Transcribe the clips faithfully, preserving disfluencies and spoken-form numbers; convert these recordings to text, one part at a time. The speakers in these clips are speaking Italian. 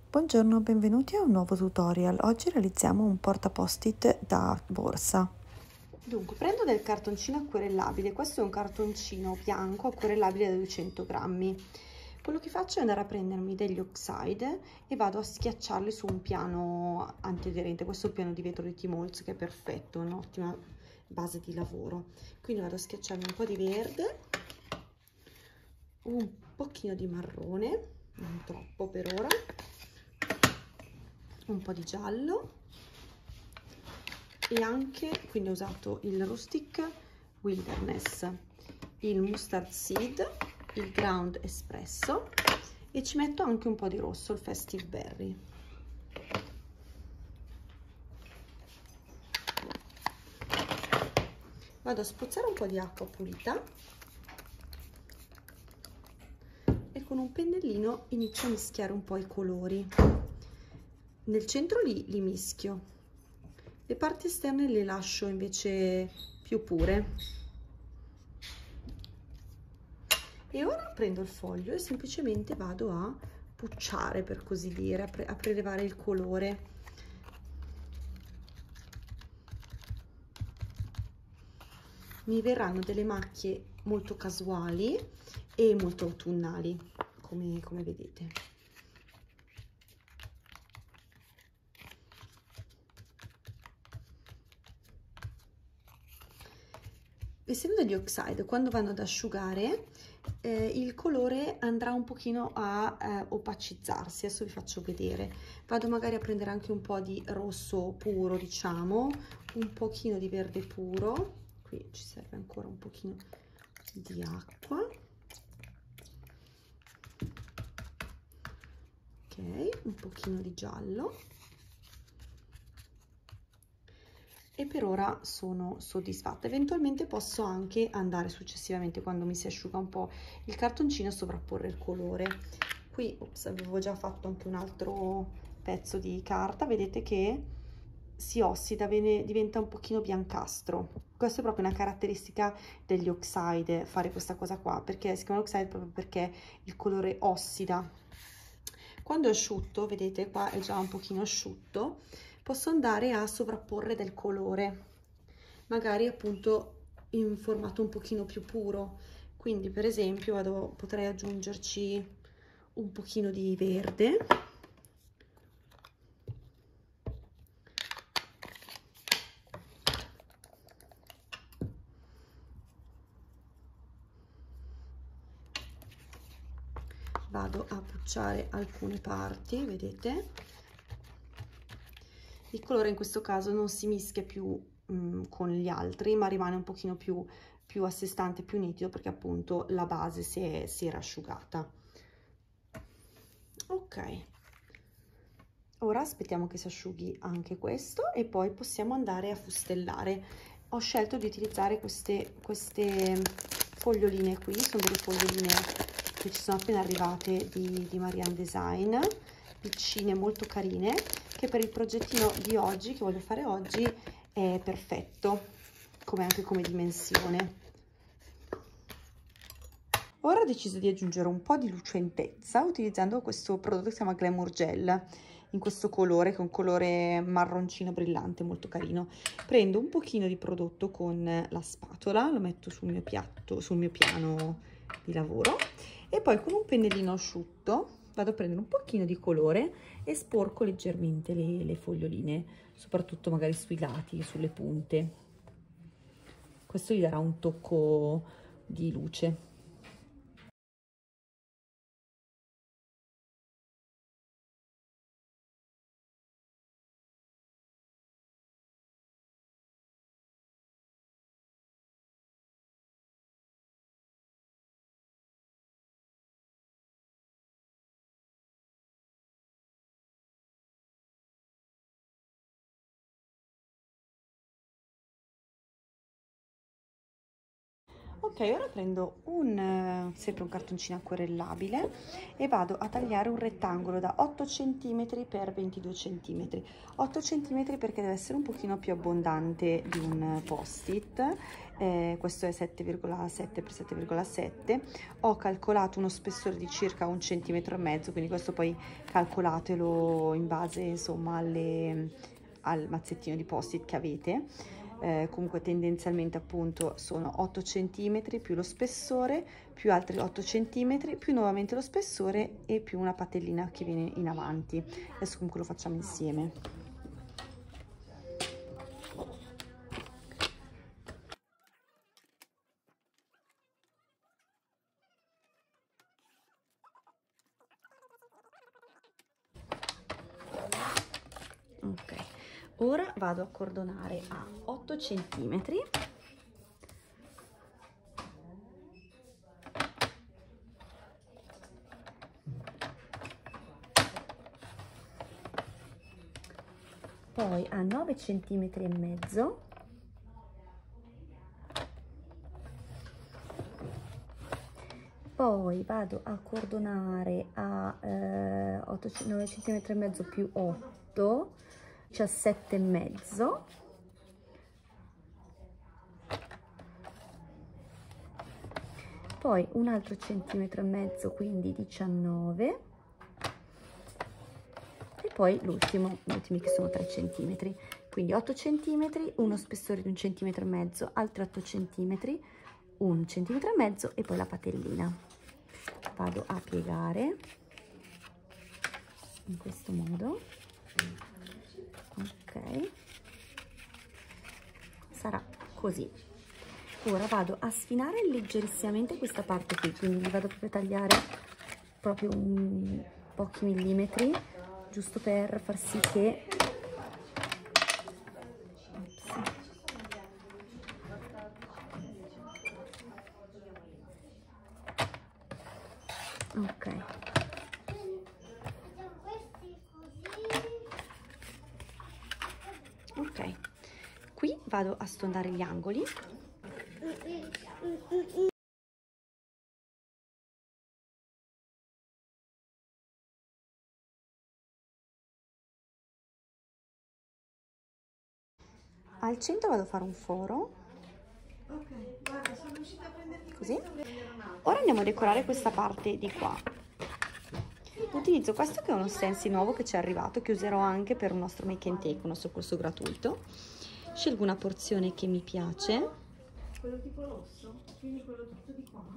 Buongiorno, benvenuti a un nuovo tutorial. Oggi realizziamo un porta-post-it da borsa. Dunque, prendo del cartoncino acquerellabile. Questo è un cartoncino bianco acquerellabile da duecento grammi. Quello che faccio è andare a prendermi degli oxide e vado a schiacciarli su un piano antiaderente. Questo è il piano di vetro di T-Molz, che è perfetto, un'ottima base di lavoro. Quindi vado a schiacciarmi un po' di verde, un pochino di marrone, non troppo per ora, un po' di giallo e anche, quindi ho usato il Rustic Wilderness, il Mustard Seed, il Ground Espresso e ci metto anche un po' di rosso, il Festive Berry. Vado a spruzzare un po' di acqua pulita e con un pennellino inizio a mischiare un po' i colori. Nel centro li, li mischio, le parti esterne le lascio invece più pure. E ora prendo il foglio e semplicemente vado a pucciare, per così dire, a, pre a prelevare il colore. Mi verranno delle macchie molto casuali e molto autunnali, come, come vedete. Essendo degli oxide, quando vanno ad asciugare, eh, il colore andrà un pochino a eh, opacizzarsi. Adesso vi faccio vedere. Vado magari a prendere anche un po' di rosso puro, diciamo, un pochino di verde puro. Qui ci serve ancora un pochino di acqua. Ok, un pochino di giallo. E per ora sono soddisfatta. Eventualmente posso anche andare successivamente, quando mi si asciuga un po' il cartoncino, a sovrapporre il colore. Qui ops, avevo già fatto anche un altro pezzo di carta, vedete che si ossida, viene, diventa un pochino biancastro. Questa è proprio una caratteristica degli oxide, fare questa cosa qua, perché si chiama oxide proprio perché il colore ossida. Quando è asciutto, vedete qua è già un pochino asciutto, posso andare a sovrapporre del colore, magari appunto in formato un pochino più puro. Quindi per esempio vado, potrei aggiungerci un pochino di verde, vado a pucciare alcune parti, vedete? Il colore in questo caso non si mischia più mh, con gli altri, ma rimane un pochino più, più a sé stante, più nitido, perché appunto la base si, è, si era asciugata. Ok, ora aspettiamo che si asciughi anche questo e poi possiamo andare a fustellare. Ho scelto di utilizzare queste, queste foglioline qui, sono delle foglioline che ci sono appena arrivate di, di Marianne Design, piccine, molto carine, che per il progettino di oggi, che voglio fare oggi, è perfetto, come anche come dimensione. Ora ho deciso di aggiungere un po' di lucentezza utilizzando questo prodotto che si chiama Glamour Gel, in questo colore, che è un colore marroncino brillante, molto carino. Prendo un pochino di prodotto con la spatola, lo metto sul mio piatto, sul mio piano di lavoro, e poi con un pennellino asciutto vado a prendere un pochino di colore e sporco leggermente le, le foglioline, soprattutto magari sui lati, sulle punte. Questo gli darà un tocco di luce. Ok, ora prendo un, sempre un cartoncino acquerellabile e vado a tagliare un rettangolo da otto centimetri per ventidue centimetri. otto centimetri perché deve essere un pochino più abbondante di un post-it. Eh, questo è sette virgola sette per sette virgola sette. Ho calcolato uno spessore di circa un centimetro e mezzo, quindi questo poi calcolatelo in base, insomma, alle, al mazzettino di post-it che avete. Eh, comunque tendenzialmente appunto sono otto centimetri più lo spessore, più altri otto centimetri, più nuovamente lo spessore e più una patellina che viene in avanti. Adesso comunque lo facciamo insieme. Ok, ora vado a cordonare a otto centimetri. Poi a nove centimetri e mezzo. Poi vado a cordonare a eh, otto, nove centimetri e mezzo più otto, diciassette e mezzo. Poi un altro centimetro e mezzo, quindi diciannove. E poi l'ultimo, gli ultimi che sono tre centimetri. Quindi otto centimetri, uno spessore di un centimetro e mezzo, altri otto centimetri, un centimetro e mezzo e poi la patellina. Vado a piegare in questo modo. Ok, sarà così. Ora vado a sfinare leggerissimamente questa parte qui, quindi vi vado proprio a tagliare proprio un, pochi millimetri, giusto per far sì che ok, ok, qui vado a stondare gli angoli. Al centro vado a fare un foro, così. Ora andiamo a decorare questa parte di qua. Utilizzo questo che è uno stencil nuovo che ci è arrivato, che userò anche per un nostro make and take, un nostro corso gratuito. Scelgo una porzione che mi piace. Quello tipo rosso, quindi quello tutto di qua.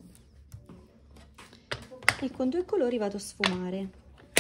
E con due colori vado a sfumare.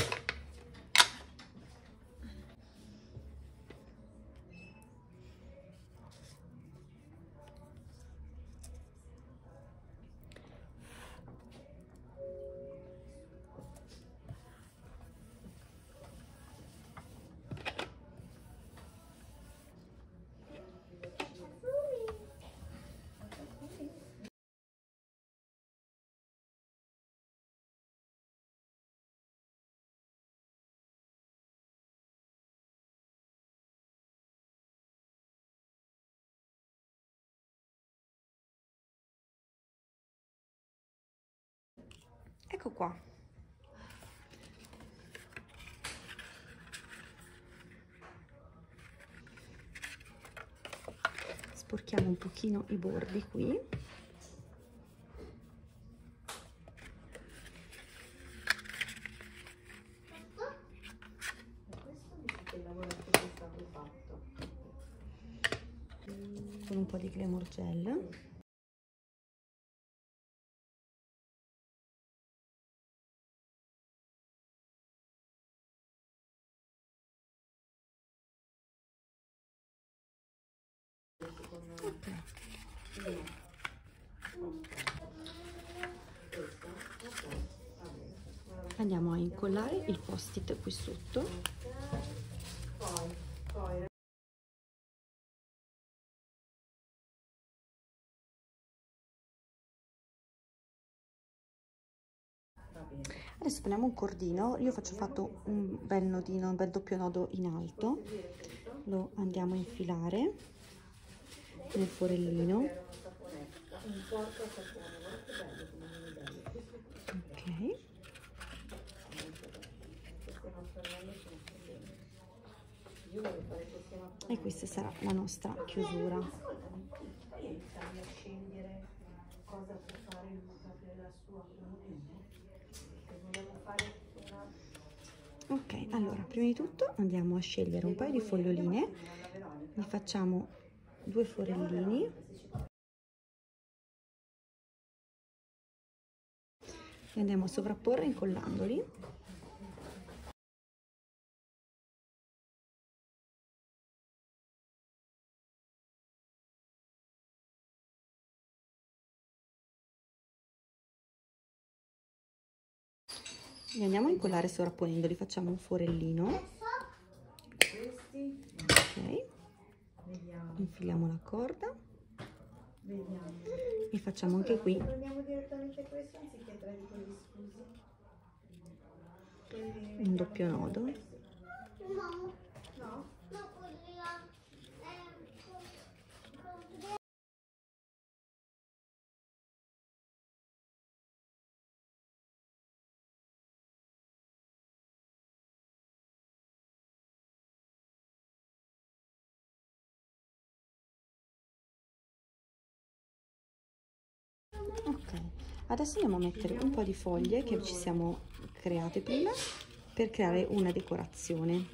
Ecco qua. Sporchiamo un pochino i bordi qui. Con un po' di Glamour Gel. Okay. Andiamo a incollare il post-it qui sotto. Adesso prendiamo un cordino, io faccio fatto un bel nodino, un bel doppio nodo in alto, lo andiamo a infilare nel forellino. Ok. E questa sarà la nostra chiusura. Ok, allora prima di tutto andiamo a scegliere un paio di foglioline, ne facciamo due forellini e andiamo a sovrapporre incollandoli. Li andiamo a incollare sovrapponendoli, facciamo un forellino, ok, infiliamo la corda e facciamo anche qui un doppio nodo. Ok, adesso andiamo a mettere un po' di foglie che ci siamo create prima per creare una decorazione.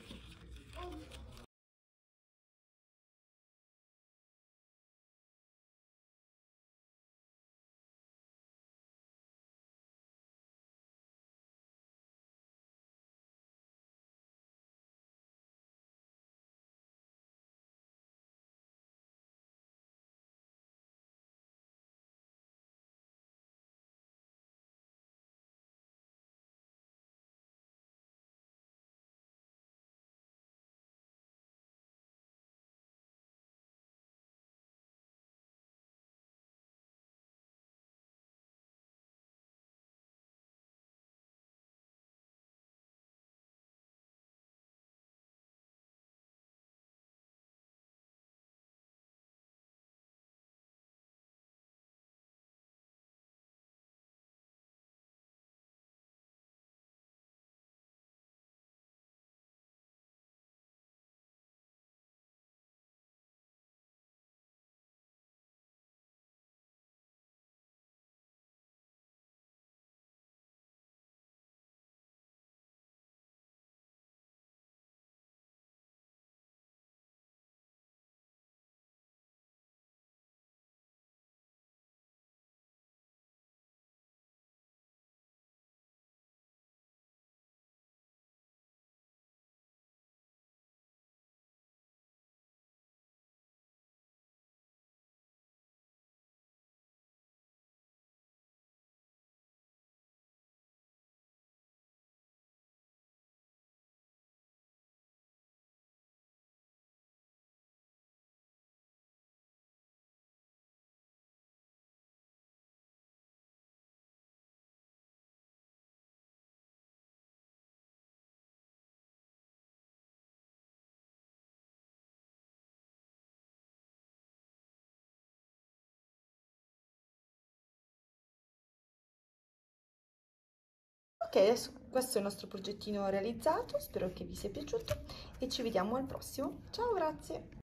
Ok, adesso questo è il nostro progettino realizzato, spero che vi sia piaciuto e ci vediamo al prossimo. Ciao, grazie!